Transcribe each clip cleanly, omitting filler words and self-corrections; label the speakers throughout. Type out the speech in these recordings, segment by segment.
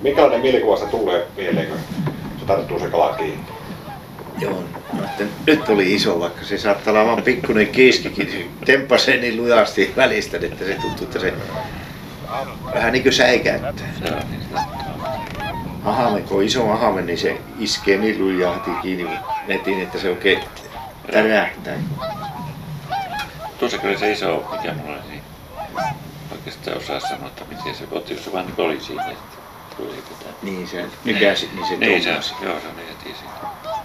Speaker 1: Minkälainen mielikuva se tulee mieleen, kun se tarttuu se kala kiinni?
Speaker 2: Joo, no, nyt oli iso, vaikka se saattaa olla vaan pikkuinen kiiskikin. Se tempasee niin lujasti välistä, että se tuntuu, että se vähän niin kuin säikäyttää. Ahame, kun on iso ahame, niin se iskee niin lujaa heti kiinni netin, että se oikein tärähtää.
Speaker 3: Tuossa kyllä se iso, mikä mulla oli, niin oikeastaan osaa sanoa, että miten se otti, jos se vaan oli siinä, että tuli jotain.
Speaker 2: Niin se nykäsi, niin se
Speaker 3: niin
Speaker 2: tummasi.
Speaker 3: joo, se oli heti siinä.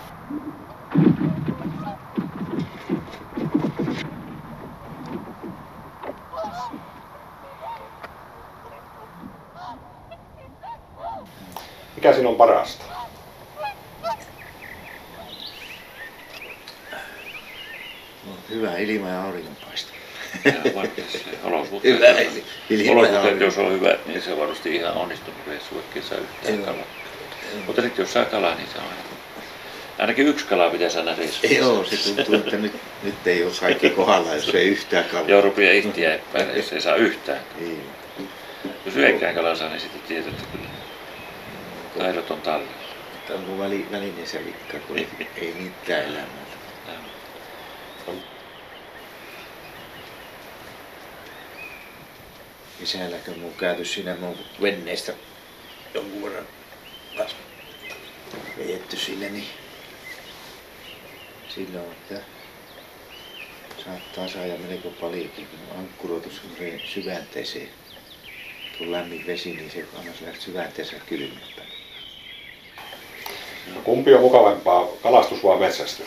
Speaker 1: Mikä siinä on parasta?
Speaker 2: No, hyvä ilma ja auringonpaisto.
Speaker 3: Olosuhteet, jos on hyvä, niin se on varmasti ihan onnistunut reissu, vaikka saa yhtään kalaa. Mutta sitten jos saa kalaa, niin se on ainakin yksi kala pitäisi aina reissussa.
Speaker 2: Joo, se tuntuu, että nyt ei ole kaikki kohdalla, jos ei yhtään kalaa.
Speaker 3: Joo, rupeaa ihtiä epäillä, jos ei saa yhtään.
Speaker 2: Niin.
Speaker 3: Jos yhdenkään kalaa saa, niin sitten tiedät, että kyllä taidot on tallella.
Speaker 2: Onko välinen se rikka, kun ei mitään elämää. Isälläkö mun käyty siinä mun venneistä jonkun verran vejetty sille, niin silloin, että saattaa saada melko paljonkin, kun ankkuroitu semmoiseen syvänteeseen. Kun lämmin vesi, niin se anna sillä syvänteessä kylmempää.
Speaker 1: No, kumpi on mukavampaa, kalastus vai metsästys?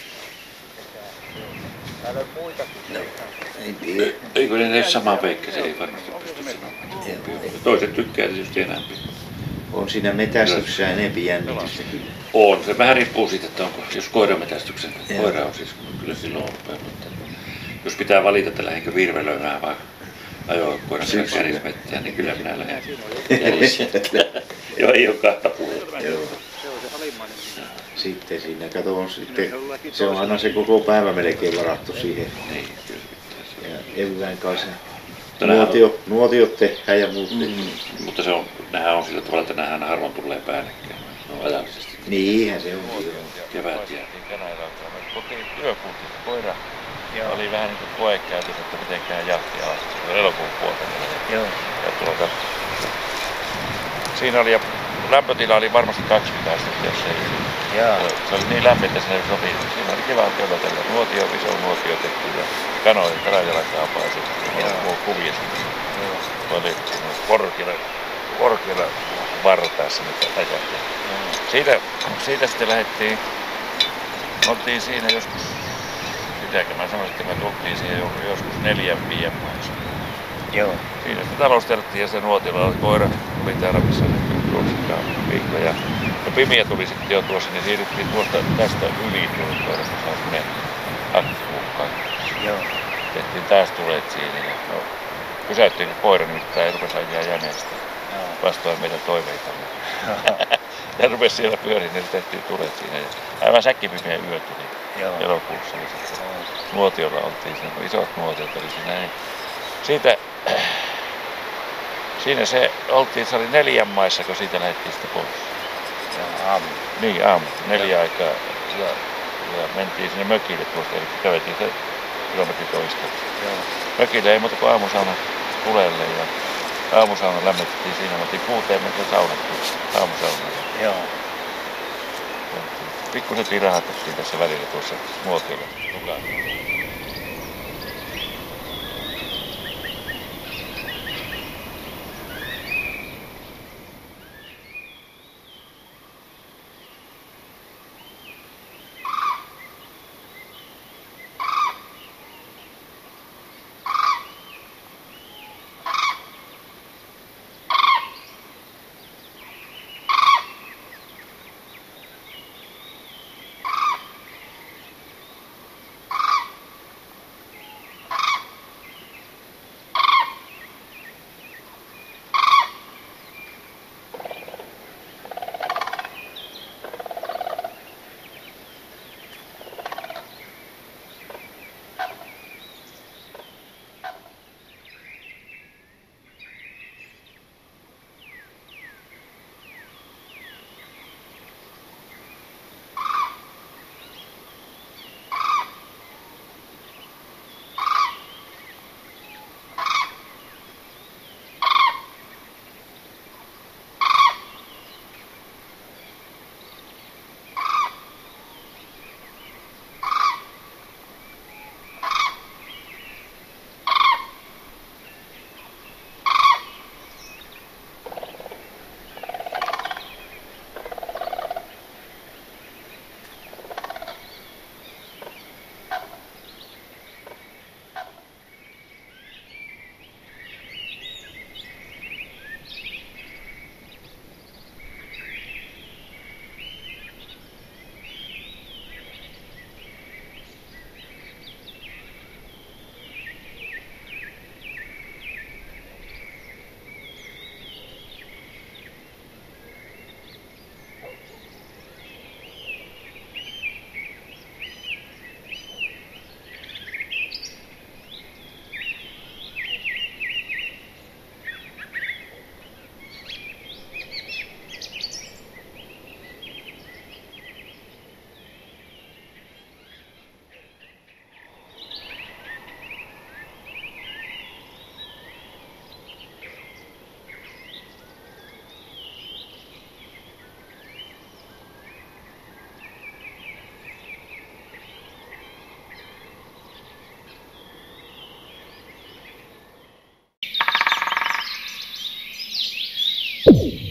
Speaker 2: No, ei tiedä.
Speaker 3: Eikö ne tee samaa peikkä, se ei varmasti pysty sanomaan. Toiset tykkää tietysti enemmän.
Speaker 2: On siinä metästyksessä enempi jännitystä kyllä.
Speaker 3: On, se vähän riippuu siitä, että onko, jos koirametästyksen, koira on siis kyllä silloin upea, mutta jos pitää valita, että lähdenkö virvelöimään vai ajoa koiran kanssa jänismettään, niin kyllä minä lähden jänissä. Joo, ei ole kahta puolta.
Speaker 2: Joo. Sitten siinä kato se on aina se koko päivä melkein varattu siihen.
Speaker 3: Niin, kyllä se pitää.
Speaker 2: Ja evään kanssa nuotiot tehdään ja muut
Speaker 3: Mutta se on, nehän on sillä tavalla, että nehän harvoin tulee päällekkäin. Ne on ajallisesti.
Speaker 2: Niinhän se on.
Speaker 3: Kevät ja kotiin yökuutin koira. Oli vähän niin kuin koekäytös, että mitenkään jahti alas. Se oli elokuun puolta.
Speaker 2: Joo.
Speaker 3: Ja siinä oli, ja lämpötila oli varmasti 20 astetta, jos ei. Se oli niin lämmin, että se sopii. Siinä oli kevään köllötellä. Iso nuotio tehty ja kanoja, karajalakkaapaa ja sitten kuvia siinä. Oli korkealla vartaassa, mitä äjätti. Siitä sitten lähdettiin, siinä joskus, sitäkö mä sanoisin, että me tultiin siihen joskus 4-5 maissa.
Speaker 2: Joo.
Speaker 3: Siinä sitten talousteltiin ja se nuotilla oli koira, oli täällä missä tuossa viikko. Ja pimiä tuli sitten jo tuossa, niin siirryttiin tästä yli tuolla koirasta, se on semmoinen aktivuukkaan.
Speaker 2: Joo.
Speaker 3: Tehtiin taas tulet siinä ja pysäyttiin koira nimittäin ja rupesi ajaa jäneestä vastoin meidän toiveitamme. Ja rupesi siellä pyöriin, niin tehtiin tulet siinä. Ja aivan säkkipimiä yö tuli elokuussa. Nuotiolla oltiin siinä, isot nuotiot oli siinä. Niin siinä se oli 4 maissa, kun siitä lähdettiin sitten pois.
Speaker 2: Aamu.
Speaker 3: Niin, aamu. 4 aikaa. Ja mentiin sinne mökille tuosta, eli käveltiin se kilometri toista. Mökille ei muuta kuin aamusauna tulelle ja aamusauna lämmitettiin siinä. Me oltiin 6 metriä saunattiin aamusaunaan.
Speaker 2: Joo.
Speaker 3: Pikkusen tirahattiin tässä välillä tuossa nuotiolla mukaan. Joo.